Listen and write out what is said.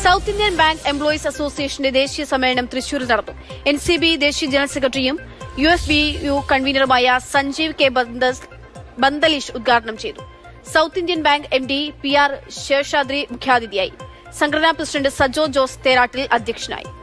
South Indian bank employees അസോസിയേഷന്റെ ദേശീയ സമ്മേളനം തൃശൂരിൽ നടന്നു. NCB ദേശീയ ജനറൽ സെക്രട്ടറിയും UFBU കൺവീനറുമായ സഞ്ജീവ് കെ ബന്ദലീഷ് ഉദ്ഘാടനം ചെയ്തു. South Indian bank MD PR ശേഷാദ്രി മുഖ്യാതിഥിയായി. സംഘടനാ പ്രസിഡന്റ് സജോ ജോസ് തേരാട്ടിൽ അധ്യക്ഷനായി.